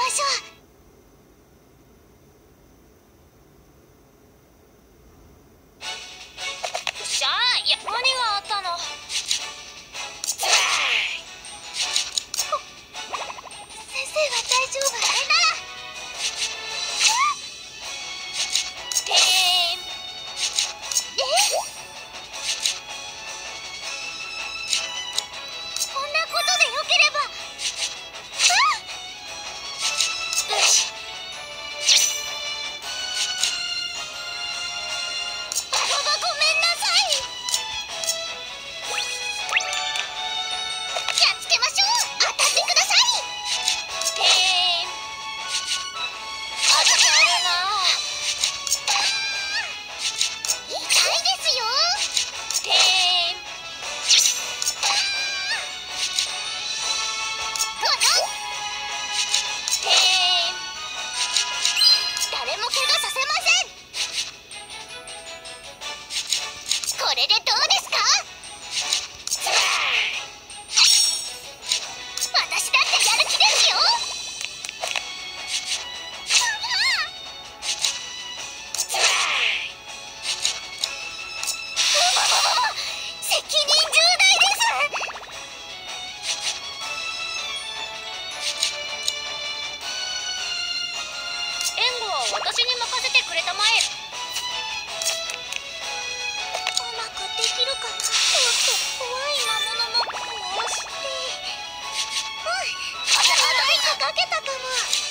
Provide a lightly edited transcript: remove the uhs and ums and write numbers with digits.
しょう。 しゃあ、いや、何があったの？ 先生は大丈夫？ならてーん。 こんなことでよければ。 よし。 ごめんなさい。やっつけましょう。当たってください。 てーん。あるな。 痛いですよ。 てーん。てーん。 誰も怪我させません。これでどうですか？私だってやる気ですよ。責任重大です。 援護は私に任せてくれたまえ。 うまくできるかな。ちょっと怖い魔物もこうして。うん、何かかけたかも。